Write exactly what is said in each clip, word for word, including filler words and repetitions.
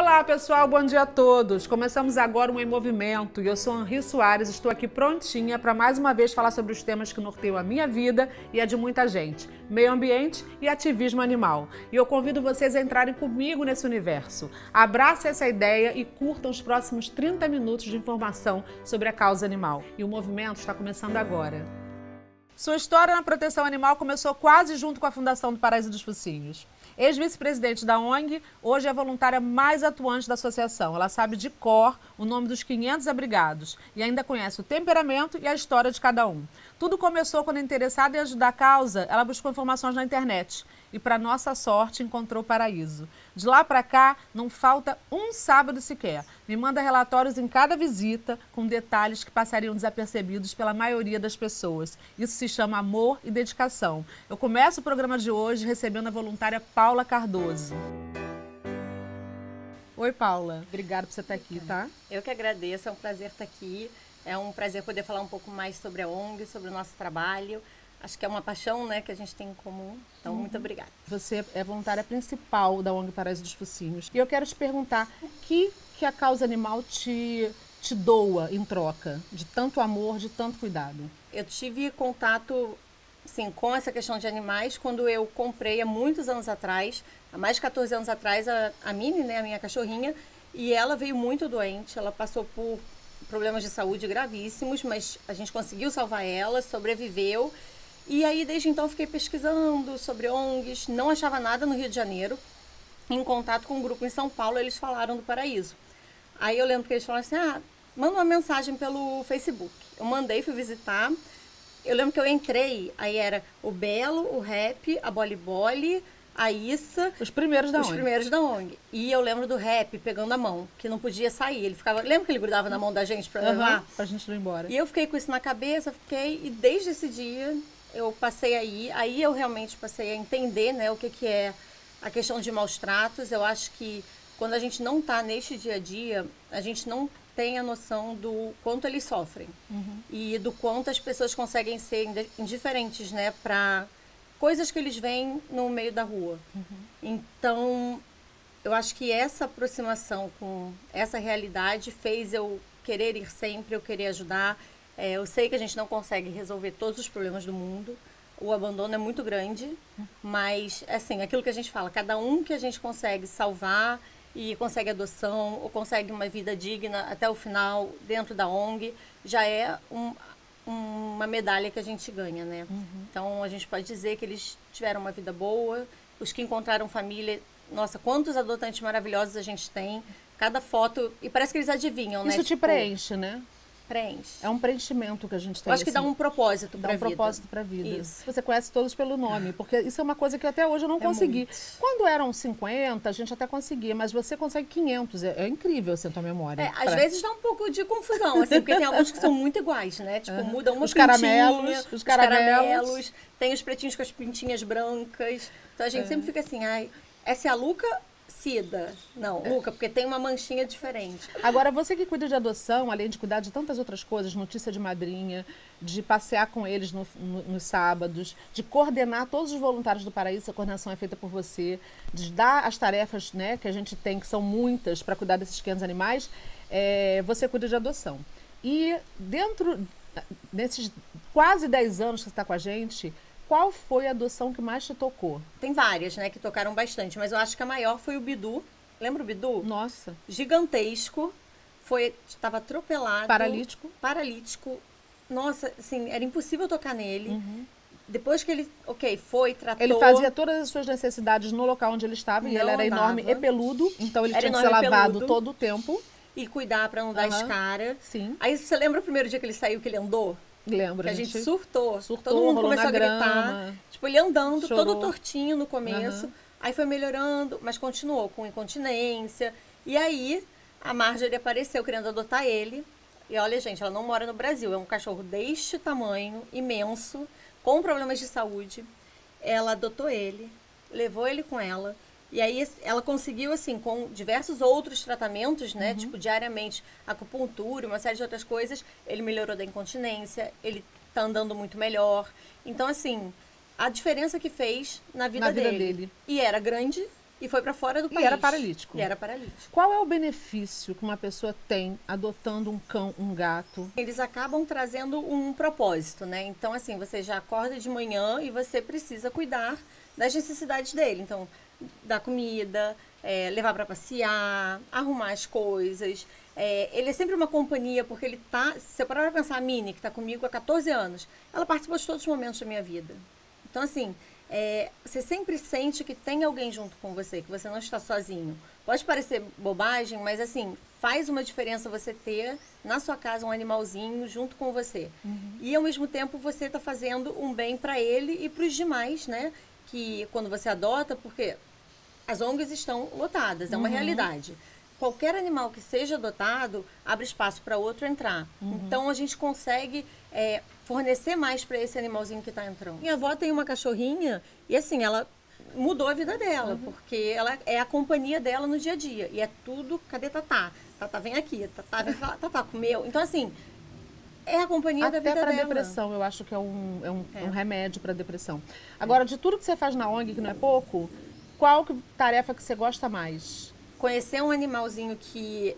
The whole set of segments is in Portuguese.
Olá pessoal, bom dia a todos. Começamos agora um Em Movimento e eu sou Henri Soares, estou aqui prontinha para mais uma vez falar sobre os temas que norteiam a minha vida e a de muita gente, meio ambiente e ativismo animal. E eu convido vocês a entrarem comigo nesse universo. Abracem essa ideia e curtam os próximos trinta minutos de informação sobre a causa animal. E o movimento está começando agora. Sua história na proteção animal começou quase junto com a fundação do Paraíso dos Focinhos. Ex-vice-presidente da O N G, hoje é a voluntária mais atuante da associação. Ela sabe de cor o nome dos quinhentos abrigados e ainda conhece o temperamento e a história de cada um. Tudo começou quando, interessada em ajudar a causa, ela buscou informações na internet e, para nossa sorte, encontrou o Paraíso. De lá para cá, não falta um sábado sequer. Me manda relatórios em cada visita, com detalhes que passariam desapercebidos pela maioria das pessoas. Isso se chama amor e dedicação. Eu começo o programa de hoje recebendo a voluntária Paula Cardoso. Oi, Paula. Obrigada por você estar aqui, tá? Eu que agradeço, é um prazer estar aqui. É um prazer poder falar um pouco mais sobre a O N G, sobre o nosso trabalho. Acho que é uma paixão, né, que a gente tem em comum. Então, uhum. muito obrigada. Você é voluntária principal da O N G Paraíso dos Focinhos. E eu quero te perguntar, o que, que a causa animal te, te doa em troca de tanto amor, de tanto cuidado? Eu tive contato, sim, com essa questão de animais quando eu comprei há muitos anos atrás, há mais de quatorze anos atrás, a, a Mini, né, a minha cachorrinha, e ela veio muito doente. Ela passou por problemas de saúde gravíssimos, mas a gente conseguiu salvar ela, sobreviveu. E aí, desde então, eu fiquei pesquisando sobre O N Gs, não achava nada no Rio de Janeiro. Em contato com um grupo em São Paulo, eles falaram do Paraíso. Aí eu lembro que eles falaram assim, ah, manda uma mensagem pelo Facebook. Eu mandei, fui visitar. Eu lembro que eu entrei, aí era o Belo, o Rap, a Boli Boli, a Issa. Os primeiros da O N G. Os primeiros da O N G. E eu lembro do Rap pegando a mão, que não podia sair. Ele ficava, lembra que ele grudava na mão da gente pra levar? Uhum, pra gente ir embora. E eu fiquei com isso na cabeça, fiquei, e desde esse dia eu passei aí, aí eu realmente passei a entender, né, o que, que é a questão de maus tratos. Eu acho que quando a gente não está neste dia a dia, a gente não tem a noção do quanto eles sofrem. Uhum. E do quanto as pessoas conseguem ser indiferentes, né, para coisas que eles veem no meio da rua. Uhum. Então, eu acho que essa aproximação com essa realidade fez eu querer ir sempre, eu querer ajudar. É, eu sei que a gente não consegue resolver todos os problemas do mundo, o abandono é muito grande, mas, assim, aquilo que a gente fala, cada um que a gente consegue salvar e consegue adoção ou consegue uma vida digna até o final dentro da O N G, já é um, uma medalha que a gente ganha, né? Uhum. Então, a gente pode dizer que eles tiveram uma vida boa, os que encontraram família, nossa, quantos adotantes maravilhosos a gente tem, cada foto, e parece que eles adivinham, né? Isso te tipo, preenche, né? Preenche. É um preenchimento que a gente tem. Eu acho que assim, dá um propósito para a vida. Dá um propósito para a vida. Isso. Você conhece todos pelo nome, porque isso é uma coisa que até hoje eu não é consegui. Muito. Quando eram cinquenta, a gente até conseguia, mas você consegue quinhentos. É, é incrível, assim, a tua memória. É, pra... Às vezes dá um pouco de confusão, assim, porque tem alguns que são muito iguais, né? Tipo, uhum. muda uma os pintinha, caramelos, os, os caramelos. caramelos, tem os pretinhos com as pintinhas brancas. Então a gente é. sempre fica assim, ai, essa é a Luca... Cida. Não, é. Luca, porque tem uma manchinha diferente. Agora, você que cuida de adoção, além de cuidar de tantas outras coisas, notícia de madrinha, de passear com eles no, no, nos sábados, de coordenar todos os voluntários do Paraíso, a coordenação é feita por você, de dar as tarefas, né, que a gente tem, que são muitas, para cuidar desses pequenos animais, é, você cuida de adoção. E dentro desses quase dez anos que você está com a gente, qual foi a adoção que mais te tocou? Tem várias, né, que tocaram bastante, mas eu acho que a maior foi o Bidu. Lembra o Bidu? Nossa. Gigantesco. Foi, estava atropelado. Paralítico. Paralítico. Nossa, assim, era impossível tocar nele. Uhum. Depois que ele, ok, foi, tratou... Ele fazia todas as suas necessidades no local onde ele estava, e ele era andava. enorme e peludo, então ele era tinha que ser lavado peludo. todo o tempo. E cuidar para não dar uhum. escara. Sim. Aí você lembra o primeiro dia que ele saiu, que ele andou? Lembro. Que a gente, gente surtou. surtou. Todo mundo começou a gritar. Grama, tipo, ele andando, chorou. todo tortinho no começo. Uhum. Aí foi melhorando, mas continuou com incontinência. E aí, a Marjorie apareceu querendo adotar ele. E olha, gente, ela não mora no Brasil. É um cachorro deste tamanho, imenso, com problemas de saúde. Ela adotou ele, levou ele com ela. E aí ela conseguiu, assim, com diversos outros tratamentos, né? Uhum. Tipo, diariamente, acupuntura, uma série de outras coisas. Ele melhorou da incontinência, ele tá andando muito melhor. Então, assim, a diferença que fez na vida, na dele. vida dele. E era grande, e foi para fora do país. E era paralítico. E era paralítico. Qual é o benefício que uma pessoa tem adotando um cão, um gato? Eles acabam trazendo um propósito, né? Então, assim, você já acorda de manhã e você precisa cuidar das necessidades dele. Então, dar comida, é, levar para passear, arrumar as coisas. É, ele é sempre uma companhia, porque ele tá... Se você parar pra pensar, a Minnie, que tá comigo há quatorze anos, ela participou de todos os momentos da minha vida. Então, assim... É, você sempre sente que tem alguém junto com você, que você não está sozinho. Pode parecer bobagem, mas assim, faz uma diferença você ter na sua casa um animalzinho junto com você. Uhum. E ao mesmo tempo você está fazendo um bem para ele e para os demais, né? Que quando você adota, porque as O N Gs estão lotadas, é uma uhum. realidade. Qualquer animal que seja adotado abre espaço para outro entrar. Uhum. Então a gente consegue é, fornecer mais para esse animalzinho que está entrando. Minha avó tem uma cachorrinha e assim, ela mudou a vida dela, uhum. porque ela é a companhia dela no dia a dia. E é tudo, cadê Tatá? Tatá vem aqui, Tatá, vem, Tatá comeu. Então assim, é a companhia Até da vida pra dela. Depressão, eu acho que é um, é um, é. um remédio para depressão. Agora, de tudo que você faz na O N G, que não é pouco, qual que, tarefa que você gosta mais? Conhecer um animalzinho que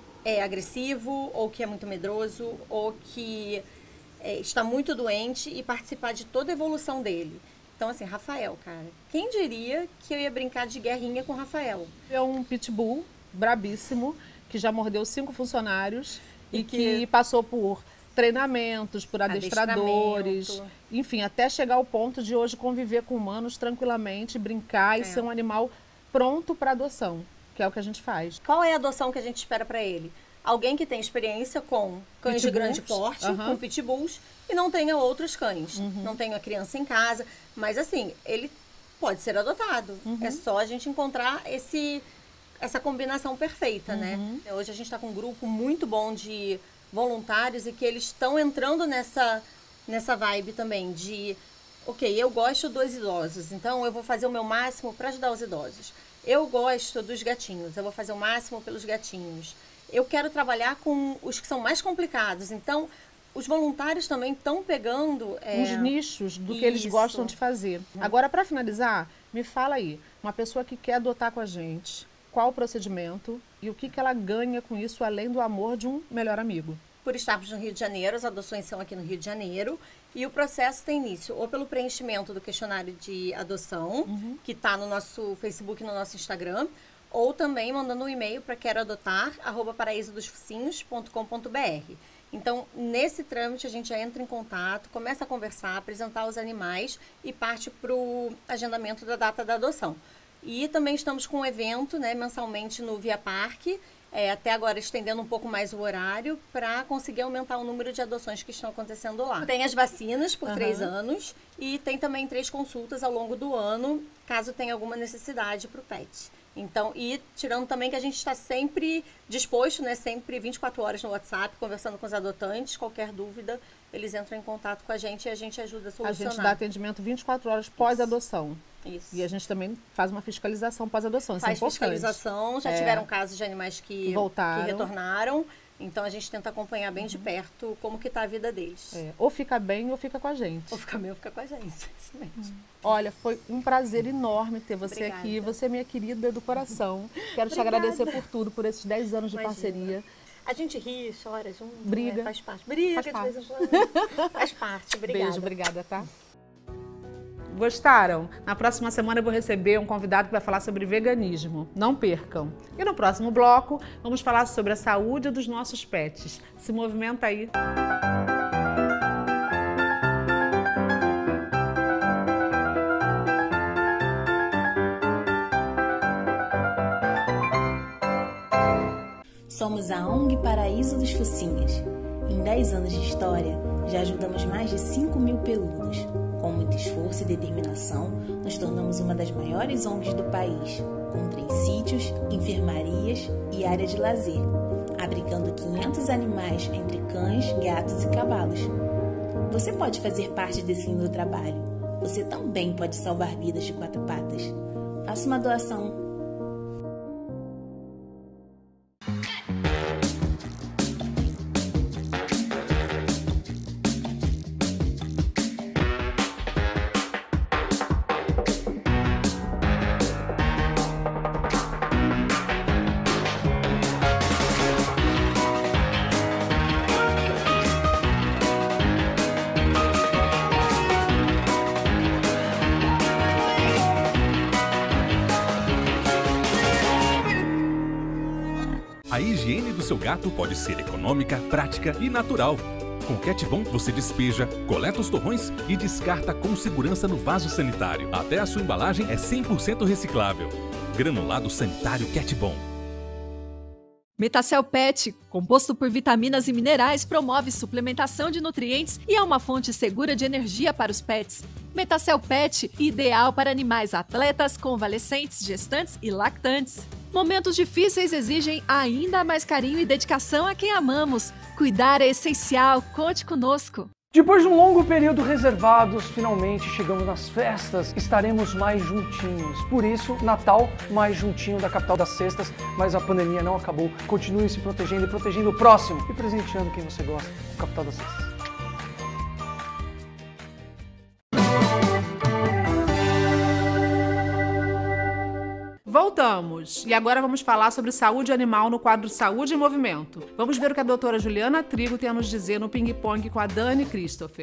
é agressivo, ou que é muito medroso, ou que é, está muito doente e participar de toda a evolução dele. Então, assim, Rafael, cara, quem diria que eu ia brincar de guerrinha com o Rafael? É um pitbull brabíssimo, que já mordeu cinco funcionários e, e que... que passou por treinamentos, por adestradores, enfim, até chegar ao ponto de hoje conviver com humanos tranquilamente, brincar e é. ser um animal pronto para adoção. Que é o que a gente faz. Qual é a adoção que a gente espera para ele? Alguém que tem experiência com cães de grande porte, uhum. com pitbulls, e não tenha outros cães. Uhum. Não tenha criança em casa. Mas assim, ele pode ser adotado. Uhum. É só a gente encontrar esse, essa combinação perfeita, uhum. né? Hoje a gente está com um grupo muito bom de voluntários e que eles estão entrando nessa, nessa vibe também de... Ok, eu gosto dos idosos, então eu vou fazer o meu máximo para ajudar os idosos. Eu gosto dos gatinhos, eu vou fazer o máximo pelos gatinhos. Eu quero trabalhar com os que são mais complicados. Então, os voluntários também estão pegando... É... Os nichos do que eles gostam de fazer. Agora, para finalizar, me fala aí, uma pessoa que quer adotar com a gente, qual o procedimento e o que, que ela ganha com isso, além do amor de um melhor amigo? Por estarmos no Rio de Janeiro, as adoções são aqui no Rio de Janeiro. E o processo tem início ou pelo preenchimento do questionário de adoção, uhum. que está no nosso Facebook e no nosso Instagram, ou também mandando um e-mail para queroadotar arroba paraíso dos focinhos ponto com ponto br. Então, nesse trâmite, a gente já entra em contato, começa a conversar, apresentar os animais e parte para o agendamento da data da adoção. E também estamos com um evento, né, mensalmente no Via Parque, É, até agora estendendo um pouco mais o horário para conseguir aumentar o número de adoções que estão acontecendo lá. Tem as vacinas por uhum. três anos e tem também três consultas ao longo do ano, caso tenha alguma necessidade para o pet. Então, e tirando também que a gente está sempre disposto, né, sempre vinte e quatro horas no WhatsApp, conversando com os adotantes, qualquer dúvida, eles entram em contato com a gente e a gente ajuda a solucionar. A gente dá atendimento vinte e quatro horas pós-adoção. Isso. E a gente também faz uma fiscalização pós-adoção. Isso faz é importante. fiscalização, já é. tiveram casos de animais que, Voltaram. que retornaram. Então a gente tenta acompanhar bem uhum. de perto como que tá a vida deles. É. Ou fica bem ou fica com a gente. Ou fica bem ou fica com a gente, isso mesmo. Uhum. Olha, foi um prazer enorme ter você Obrigada. aqui. Você é minha querida do coração. Quero te agradecer por tudo, por esses dez anos de Imagina. parceria. A gente ri, chora junto, briga. Né? Faz parte. Briga faz parte. de vez em quando. Faz parte. Obrigada. Beijo, obrigada, tá? Gostaram? Na próxima semana eu vou receber um convidado que vai falar sobre veganismo. Não percam! E no próximo bloco, vamos falar sobre a saúde dos nossos pets. Se movimenta aí! Somos a O N G Paraíso dos Focinhos. Em dez anos de história, já ajudamos mais de cinco mil peludos. Com muito esforço e determinação, nos tornamos uma das maiores O N Gs do país, com três sítios, enfermarias e área de lazer, abrigando quinhentos animais entre cães, gatos e cavalos. Você pode fazer parte desse lindo trabalho. Você também pode salvar vidas de quatro patas. Faça uma doação. A higiene do seu gato pode ser econômica, prática e natural. Com Cat Bon você despeja, coleta os torrões e descarta com segurança no vaso sanitário. Até a sua embalagem é cem por cento reciclável. Granulado sanitário Cat Bon. Metacel Pet, composto por vitaminas e minerais, promove suplementação de nutrientes e é uma fonte segura de energia para os pets. Metacel Pet, ideal para animais atletas, convalescentes, gestantes e lactantes. Momentos difíceis exigem ainda mais carinho e dedicação a quem amamos. Cuidar é essencial, conte conosco. Depois de um longo período reservados, finalmente chegamos nas festas, estaremos mais juntinhos. Por isso, Natal mais juntinho da capital das cestas, mas a pandemia não acabou. Continue se protegendo e protegendo o próximo e presenteando quem você gosta, o capital das cestas. Voltamos! E agora vamos falar sobre saúde animal no quadro Saúde em Movimento. Vamos ver o que a doutora Juliana Trigo tem a nos dizer no Ping Pong com a Dani Christopher.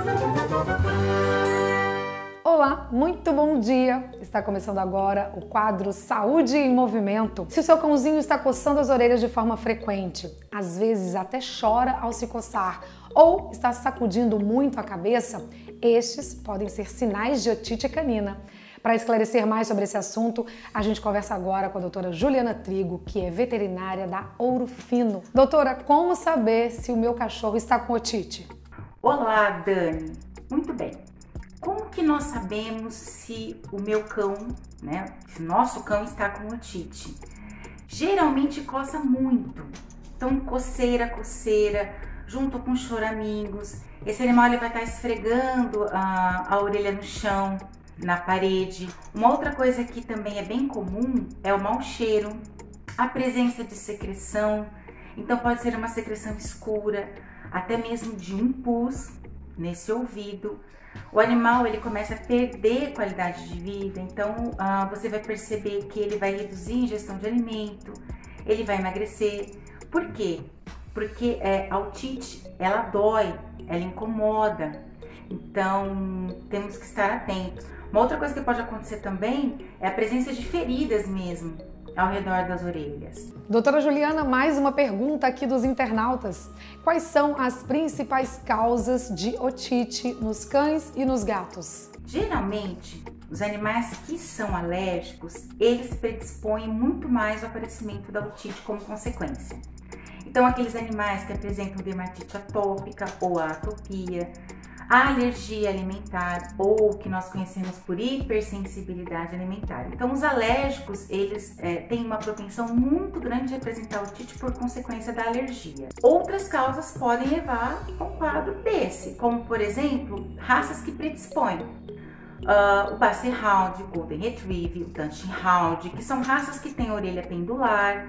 Olá, muito bom dia! Está começando agora o quadro Saúde em Movimento. Se o seu cãozinho está coçando as orelhas de forma frequente, às vezes até chora ao se coçar, ou está sacudindo muito a cabeça, estes podem ser sinais de otite canina. Para esclarecer mais sobre esse assunto, a gente conversa agora com a doutora Juliana Trigo, que é veterinária da Ouro Fino. Doutora, como saber se o meu cachorro está com otite? Olá, Dani. Muito bem. Como que nós sabemos se o meu cão, né, se o nosso cão está com otite? Geralmente coça muito. Então, coceira, coceira, junto com choramingos. Esse animal ele vai estar esfregando a, a orelha no chão, na parede. Uma outra coisa que também é bem comum é o mau cheiro, a presença de secreção. Então pode ser uma secreção escura, até mesmo de um pus nesse ouvido. O animal ele começa a perder qualidade de vida, então ah, você vai perceber que ele vai reduzir a ingestão de alimento, ele vai emagrecer. Por quê? Porque é, a otite, ela dói, ela incomoda, então temos que estar atentos. Uma outra coisa que pode acontecer também é a presença de feridas mesmo ao redor das orelhas. Doutora Juliana, mais uma pergunta aqui dos internautas. Quais são as principais causas de otite nos cães e nos gatos? Geralmente, os animais que são alérgicos, eles predispõem muito mais ao aparecimento da otite como consequência. Então, aqueles animais que apresentam dermatite atópica ou a atopia, a alergia alimentar ou o que nós conhecemos por hipersensibilidade alimentar. Então, os alérgicos, eles é, têm uma propensão muito grande de apresentar otite por consequência da alergia. Outras causas podem levar a um quadro desse, como, por exemplo, raças que predispõem. Uh, o Basset Hound, o Golden Retriever, o Dachshund Hound, que são raças que têm orelha pendular,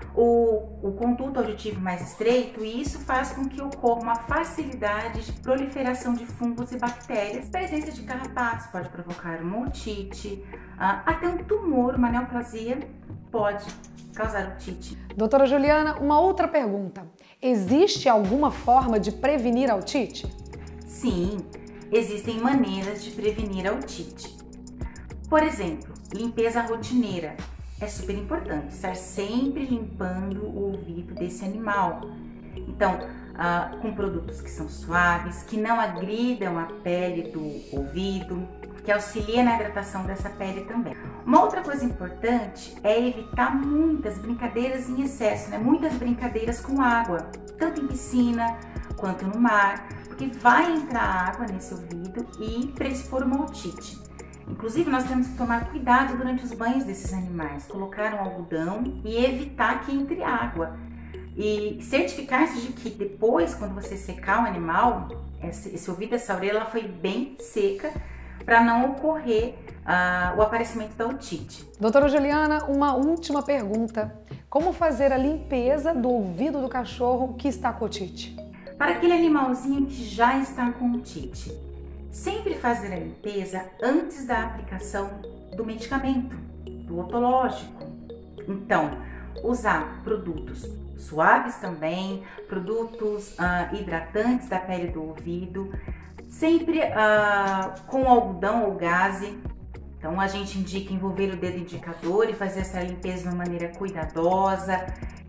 O, o conduto auditivo mais estreito, e isso faz com que ocorra uma facilidade de proliferação de fungos e bactérias. A presença de carrapatos pode provocar uma otite, uh, até um tumor, uma neoplasia pode causar otite. Doutora Juliana, uma outra pergunta. Existe alguma forma de prevenir a otite? Sim, existem maneiras de prevenir a otite. Por exemplo, limpeza rotineira. É super importante estar sempre limpando o ouvido desse animal. Então, ah, com produtos que são suaves, que não agridam a pele do ouvido, que auxilia na hidratação dessa pele também. Uma outra coisa importante é evitar muitas brincadeiras em excesso, né? Muitas brincadeiras com água, tanto em piscina quanto no mar, porque vai entrar água nesse ouvido e predispor uma otite. Inclusive, nós temos que tomar cuidado durante os banhos desses animais, colocar um algodão e evitar que entre água. E certificar-se de que depois, quando você secar o animal, esse, esse ouvido, essa orelha, ela foi bem seca, para não ocorrer uh, o aparecimento da otite. Doutora Juliana, uma última pergunta. Como fazer a limpeza do ouvido do cachorro que está com otite? Para aquele animalzinho que já está com otite, sempre fazer a limpeza antes da aplicação do medicamento, do otológico. Então, usar produtos suaves também, produtos uh, hidratantes da pele do ouvido, sempre uh, com algodão ou gaze. Então, a gente indica envolver o dedo indicador e fazer essa limpeza de uma maneira cuidadosa,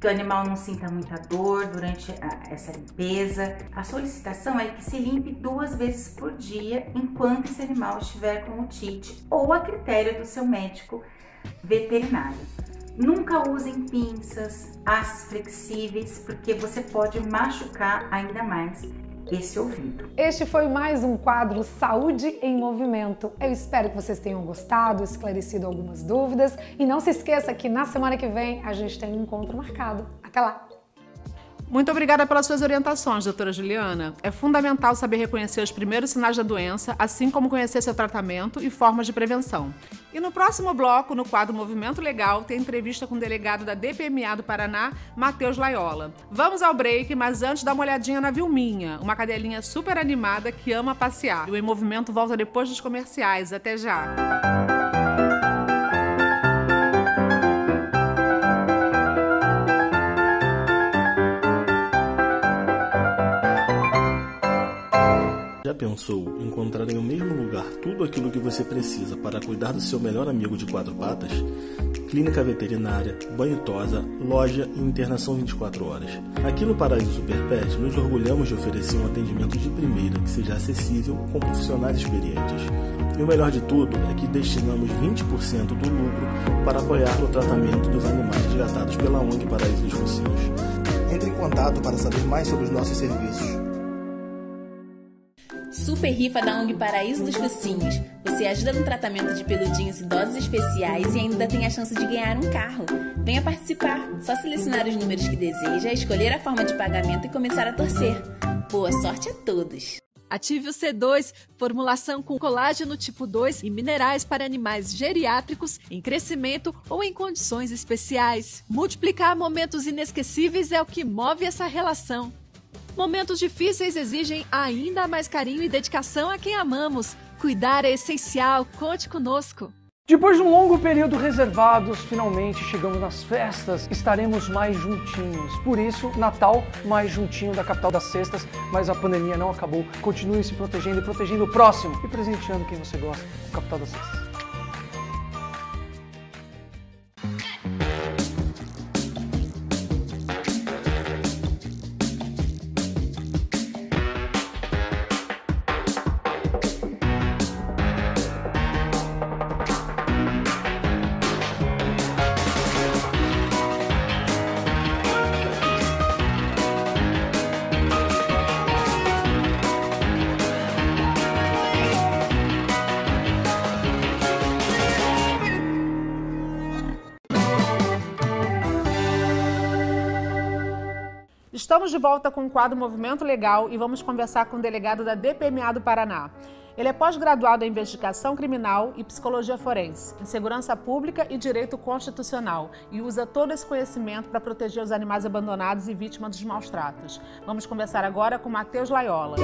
que o animal não sinta muita dor durante a, essa limpeza. A solicitação é que se limpe duas vezes por dia enquanto esse animal estiver com otite ou a critério do seu médico veterinário. Nunca usem pinças, aços flexíveis, porque você pode machucar ainda mais esse ouvido. Este foi mais um quadro Saúde em Movimento. Eu espero que vocês tenham gostado, esclarecido algumas dúvidas. E não se esqueça que na semana que vem a gente tem um encontro marcado. Até lá! Muito obrigada pelas suas orientações, doutora Juliana. É fundamental saber reconhecer os primeiros sinais da doença, assim como conhecer seu tratamento e formas de prevenção. E no próximo bloco, no quadro Movimento Legal, tem entrevista com o delegado da D P M A do Paraná, Matheus Laiola. Vamos ao break, mas antes dá uma olhadinha na Vilminha, uma cadelinha super animada que ama passear. O Em Movimento volta depois dos comerciais. Até já! Já pensou em encontrar em um mesmo lugar tudo aquilo que você precisa para cuidar do seu melhor amigo de quatro patas? Clínica veterinária, banho tosa, loja e internação vinte e quatro horas. Aqui no Paraíso Super Pet, nos orgulhamos de oferecer um atendimento de primeira que seja acessível com profissionais experientes. E o melhor de tudo é que destinamos vinte por cento do lucro para apoiar o tratamento dos animais resgatados pela O N G Paraíso dos Focinhos. Entre em contato para saber mais sobre os nossos serviços. Super rifa da O N G Paraíso dos Focinhos. Você ajuda no tratamento de peludinhos e doses especiais e ainda tem a chance de ganhar um carro. Venha participar. Só selecionar os números que deseja, escolher a forma de pagamento e começar a torcer. Boa sorte a todos! Ative o C dois, formulação com colágeno tipo dois e minerais para animais geriátricos em crescimento ou em condições especiais. Multiplicar momentos inesquecíveis é o que move essa relação. Momentos difíceis exigem ainda mais carinho e dedicação a quem amamos. Cuidar é essencial, conte conosco. Depois de um longo período reservados, finalmente chegamos nas festas, estaremos mais juntinhos. Por isso, Natal mais juntinho da capital das cestas, mas a pandemia não acabou. Continue se protegendo e protegendo o próximo e presenteando quem você gosta, o capital das cestas. Estamos de volta com o quadro Movimento Legal e vamos conversar com o delegado da D P M A do Paraná. Ele é pós-graduado em Investigação Criminal e Psicologia Forense, em Segurança Pública e Direito Constitucional e usa todo esse conhecimento para proteger os animais abandonados e vítimas dos maus tratos. Vamos conversar agora com Matheus Laiola.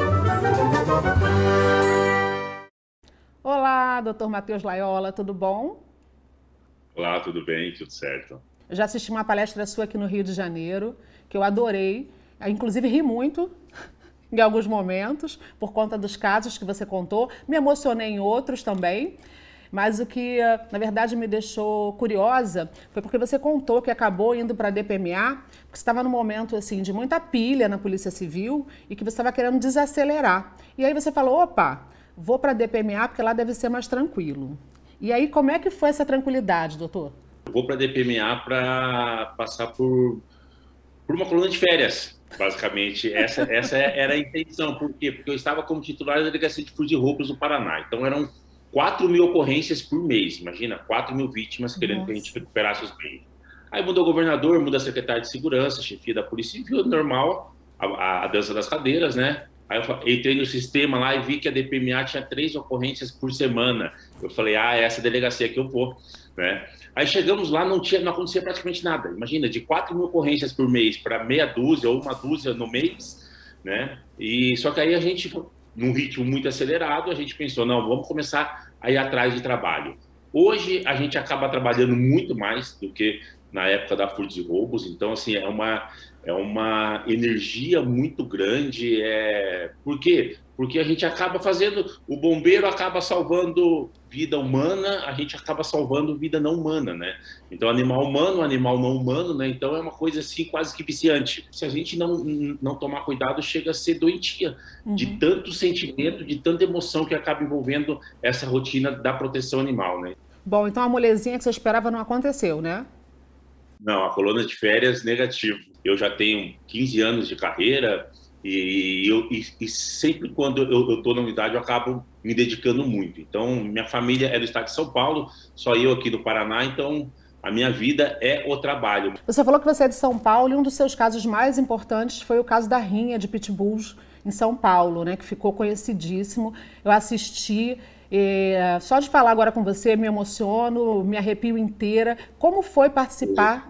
Olá, doutor Matheus Laiola, tudo bom? Olá, tudo bem? Tudo certo. Eu já assisti uma palestra sua aqui no Rio de Janeiro, que eu adorei, inclusive ri muito em alguns momentos, por conta dos casos que você contou, me emocionei em outros também, mas o que, na verdade, me deixou curiosa foi porque você contou que acabou indo para a D P M A, porque você estava num momento assim, de muita pilha na Polícia Civil e que você estava querendo desacelerar. E aí você falou, opa, vou para a D P M A porque lá deve ser mais tranquilo. E aí, como é que foi essa tranquilidade, doutor? Eu vou para a D P M A para passar por, por uma coluna de férias, basicamente. Essa, essa era a intenção. Por quê? Porque eu estava como titular da Delegacia de Furtos e Roubos do Paraná. Então, eram quatro mil ocorrências por mês. Imagina, quatro mil vítimas querendo Nossa. que a gente recuperasse os bens. Aí mudou o governador, muda a secretária de Segurança, chefia da Polícia Civil, normal, a, a dança das cadeiras, né? Aí eu entrei no sistema lá e vi que a D P M A tinha três ocorrências por semana. Eu falei, ah, é essa delegacia que eu vou, né? Aí chegamos lá, não, tinha, não acontecia praticamente nada. Imagina, de quatro mil ocorrências por mês para meia dúzia ou uma dúzia no mês, né? E só que aí a gente, num ritmo muito acelerado, a gente pensou, não, vamos começar a ir atrás de trabalho. Hoje a gente acaba trabalhando muito mais do que na época da Furtos e Roubos, então assim, é uma, é uma energia muito grande. É... Por quê? Porque a gente acaba fazendo, o bombeiro acaba salvando vida humana, a gente acaba salvando vida não humana, né? Então, animal humano, animal não humano, né? Então, é uma coisa assim quase que viciante. Se a gente não, não tomar cuidado, chega a ser doentia, uhum. de tanto sentimento, de tanta emoção que acaba envolvendo essa rotina da proteção animal, né? Bom, então a molezinha que você esperava não aconteceu, né? Não, a colônia de férias, negativo. Eu já tenho quinze anos de carreira, E, eu, e, e sempre quando eu estou na unidade eu acabo me dedicando muito. Então, minha família é do estado de São Paulo, só eu aqui do Paraná, então a minha vida é o trabalho. Você falou que você é de São Paulo e um dos seus casos mais importantes foi o caso da rinha de pitbulls em São Paulo, né, que ficou conhecidíssimo. Eu assisti, e, só de falar agora com você me emociono, me arrepio inteira. Como foi participar?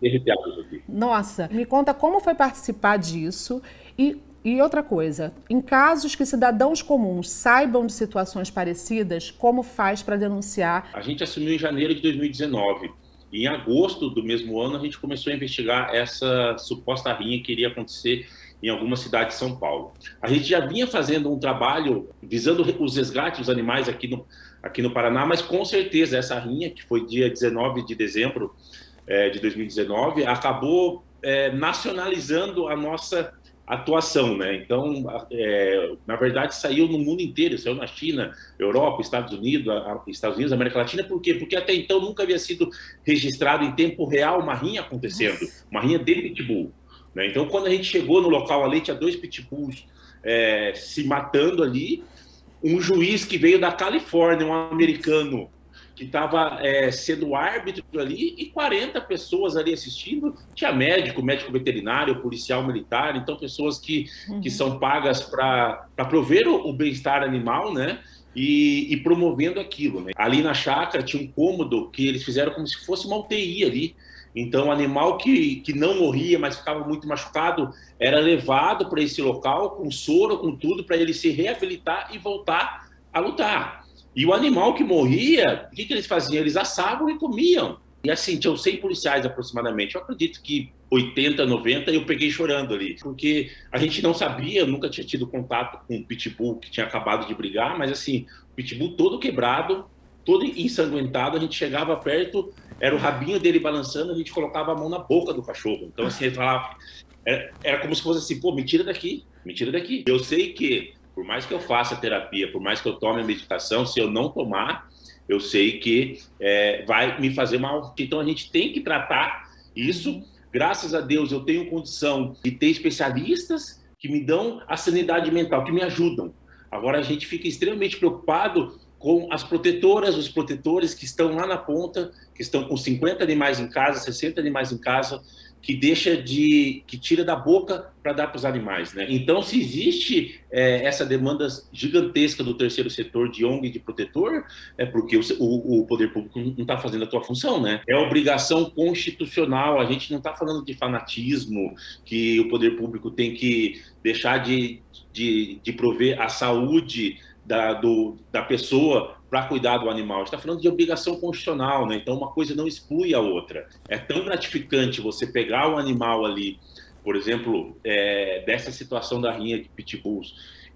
Nossa, me conta como foi participar disso. E, e outra coisa, em casos que cidadãos comuns saibam de situações parecidas, como faz para denunciar? A gente assumiu em janeiro de dois mil e dezenove. E em agosto do mesmo ano, a gente começou a investigar essa suposta rinha que iria acontecer em alguma cidade de São Paulo. A gente já vinha fazendo um trabalho visando os resgates dos animais aqui no, aqui no Paraná, mas com certeza essa rinha, que foi dia dezenove de dezembro é, de dois mil e dezenove, acabou é, nacionalizando a nossa atuação, né? Então, é, na verdade, saiu no mundo inteiro, saiu na China, Europa, Estados Unidos, a, Estados Unidos, América Latina. Por quê? Porque até então nunca havia sido registrado em tempo real uma rinha acontecendo, uma rinha de pitbull, né? Então, quando a gente chegou no local ali, tinha dois pitbulls é, se matando ali, um juiz que veio da Califórnia, um americano, que estava é, sendo árbitro ali, e quarenta pessoas ali assistindo. Tinha médico, médico veterinário, policial militar, então pessoas que, uhum. que são pagas para prover o, o bem-estar animal, né? E, e promovendo aquilo, né? Ali na chácara tinha um cômodo que eles fizeram como se fosse uma U T I ali. Então, o animal que, que não morria, mas ficava muito machucado, era levado para esse local com soro, com tudo, para ele se reabilitar e voltar a lutar. E o animal que morria, o que, que eles faziam? Eles assavam e comiam. E assim, tinham cem policiais aproximadamente. Eu acredito que oitenta, noventa eu peguei chorando ali. Porque a gente não sabia, eu nunca tinha tido contato com um pitbull que tinha acabado de brigar, mas assim, o pitbull todo quebrado, todo ensanguentado, a gente chegava perto, era o rabinho dele balançando, a gente colocava a mão na boca do cachorro. Então assim, ele falava, era, era como se fosse assim, pô, me tira daqui, me tira daqui. Eu sei que por mais que eu faça terapia, por mais que eu tome a medicação, se eu não tomar, eu sei que é, vai me fazer mal. Então, a gente tem que tratar isso. Graças a Deus, eu tenho condição de ter especialistas que me dão a sanidade mental, que me ajudam. Agora, a gente fica extremamente preocupado com as protetoras, os protetores que estão lá na ponta, que estão com cinquenta animais em casa, sessenta animais em casa, que deixa de, que tira da boca para dar para os animais, né? Então, se existe é, essa demanda gigantesca do terceiro setor de O N G de protetor, é porque o, o, o poder público não está fazendo a sua função, né? É obrigação constitucional, a gente não está falando de fanatismo, que o poder público tem que deixar de, de, de prover a saúde da, do, da pessoa para cuidar do animal. A gente está falando de obrigação constitucional, né? Então uma coisa não exclui a outra. É tão gratificante você pegar o animal ali, por exemplo, é, dessa situação da rinha de pitbulls,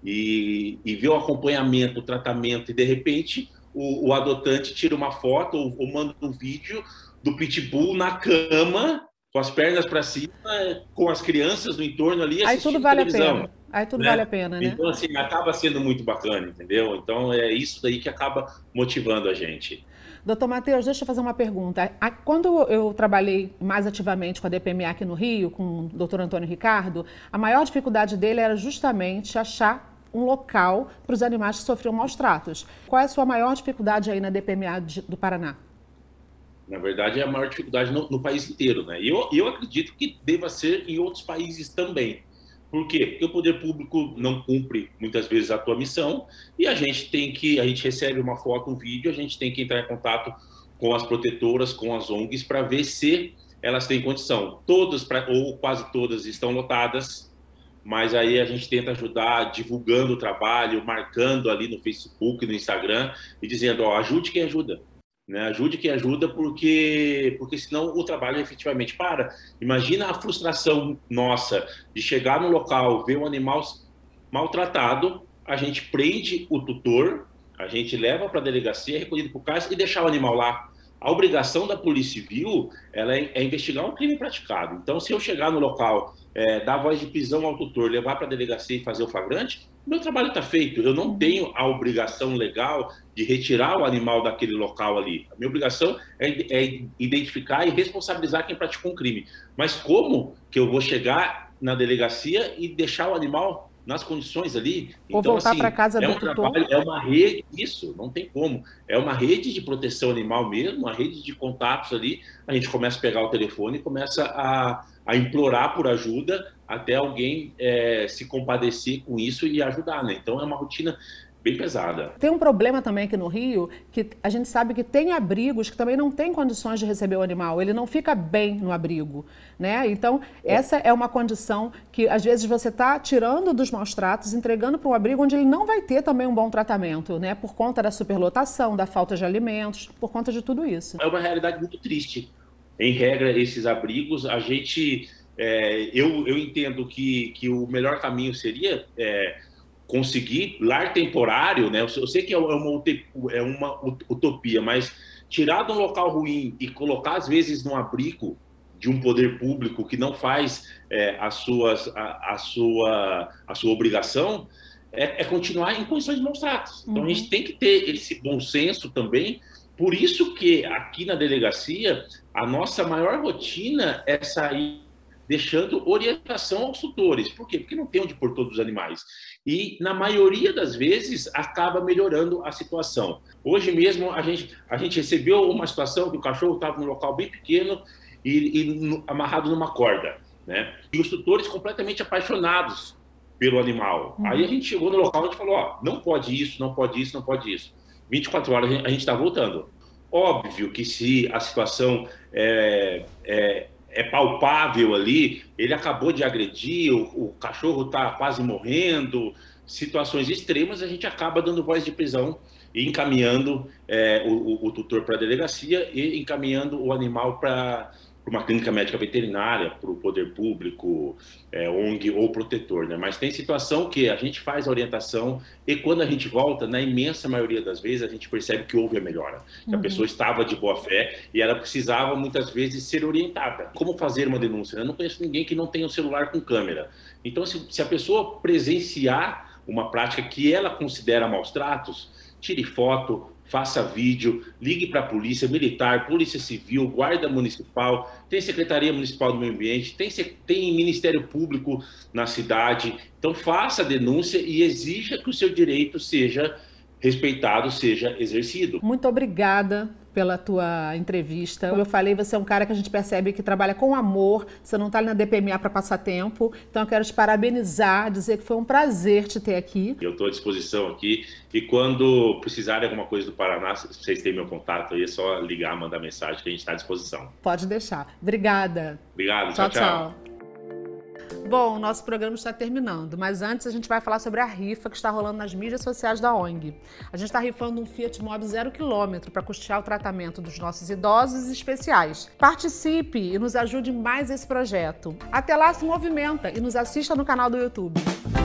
e, e ver o acompanhamento, o tratamento, e de repente o, o adotante tira uma foto ou, ou manda um vídeo do pitbull na cama, com as pernas para cima, com as crianças no entorno ali, aí tudo vale televisão. A pena. Aí tudo né? vale a pena, né? Então, assim, acaba sendo muito bacana, entendeu? Então, é isso daí que acaba motivando a gente. Doutor Matheus, deixa eu fazer uma pergunta. Quando eu trabalhei mais ativamente com a D P M A aqui no Rio, com o doutor Antônio Ricardo, a maior dificuldade dele era justamente achar um local para os animais que sofriam maus tratos. Qual é a sua maior dificuldade aí na D P M A do Paraná? Na verdade, é a maior dificuldade no, no país inteiro, né? E eu, eu acredito que deva ser em outros países também. Por quê? Porque o poder público não cumpre muitas vezes a tua missão e a gente tem que, a gente recebe uma foto, um vídeo, a gente tem que entrar em contato com as protetoras, com as O N Gs, para ver se elas têm condição. Todas, pra, ou quase todas, estão lotadas, mas aí a gente tenta ajudar divulgando o trabalho, marcando ali no Facebook, no Instagram e dizendo, ó, ajude quem ajuda. né? Ajude quem ajuda, porque, porque senão o trabalho efetivamente para. Imagina a frustração nossa de chegar no local, ver um animal maltratado, a gente prende o tutor, a gente leva para a delegacia, recolhido para o cais e deixar o animal lá. A obrigação da Polícia Civil ela é, é investigar um crime praticado. Então, se eu chegar no local, é, dar voz de prisão ao tutor, levar para a delegacia e fazer o flagrante, meu trabalho está feito. Eu não tenho a obrigação legal de retirar o animal daquele local ali. A minha obrigação é, é identificar e responsabilizar quem praticou um crime. Mas como que eu vou chegar na delegacia e deixar o animal nas condições ali? Ou então, voltar assim, para casa é do um tutor. trabalho, é uma rede, isso, não tem como. É uma rede de proteção animal mesmo, uma rede de contatos ali. A gente começa a pegar o telefone e começa a, a implorar por ajuda até alguém é, se compadecer com isso e ajudar, né? Então é uma rotina bem pesada. Tem um problema também aqui no Rio, que a gente sabe que tem abrigos que também não têm condições de receber o animal, ele não fica bem no abrigo, né? Então, essa é uma condição que, às vezes, você está tirando dos maus tratos, entregando para um abrigo onde ele não vai ter também um bom tratamento, né? Por conta da superlotação, da falta de alimentos, por conta de tudo isso. É uma realidade muito triste. Em regra, esses abrigos, a gente... É, eu, eu entendo que, que o melhor caminho seria... É, conseguir lar temporário, né? Eu sei que é uma, é uma utopia, mas tirar de um local ruim e colocar, às vezes, num abrigo de um poder público que não faz é, as suas, a, a, sua, a sua obrigação, é, é continuar em condições de maus tratos. Então, uhum. a gente tem que ter esse bom senso também. Por isso que aqui na delegacia, a nossa maior rotina é sair deixando orientação aos tutores. Por quê? Porque não tem onde pôr todos os animais. E, na maioria das vezes, acaba melhorando a situação. Hoje mesmo, a gente, a gente recebeu uma situação que o cachorro estava num local bem pequeno e, e amarrado numa corda, né? E os tutores completamente apaixonados pelo animal. Uhum. Aí a gente chegou no local e a gente falou, ó, não pode isso, não pode isso, não pode isso. vinte e quatro horas a gente está voltando. Óbvio que se a situação é... é é palpável ali, ele acabou de agredir, o, o cachorro está quase morrendo, situações extremas, a gente acaba dando voz de prisão e encaminhando é, o, o, o tutor para a delegacia e encaminhando o animal para uma clínica médica veterinária, para o poder público, é, O N G ou protetor, né? Mas tem situação que a gente faz a orientação e quando a gente volta, na imensa maioria das vezes, a gente percebe que houve a melhora. Que uhum. a pessoa estava de boa fé e ela precisava, muitas vezes, ser orientada. Como fazer uma denúncia? Eu não conheço ninguém que não tenha um celular com câmera. Então, se, se a pessoa presenciar uma prática que ela considera maus tratos, tire foto, faça vídeo, ligue para a polícia militar, polícia civil, guarda municipal, tem Secretaria Municipal do Meio Ambiente, tem, tem Ministério Público na cidade. Então faça a denúncia e exija que o seu direito seja respeitado, seja exercido. Muito obrigada pela tua entrevista. Como eu falei, você é um cara que a gente percebe que trabalha com amor, você não está ali na D P M A para passar tempo, então eu quero te parabenizar, dizer que foi um prazer te ter aqui. Eu estou à disposição aqui e quando precisarem alguma coisa do Paraná, vocês têm meu contato aí, é só ligar, mandar mensagem que a gente está à disposição. Pode deixar. Obrigada. Obrigado, tchau, tchau. tchau. Bom, nosso programa está terminando, mas antes a gente vai falar sobre a rifa que está rolando nas mídias sociais da O N G. A gente está rifando um Fiat Mobi zero quilômetro para custear o tratamento dos nossos idosos especiais. Participe e nos ajude mais esse projeto. Até lá, se movimenta e nos assista no canal do YouTube.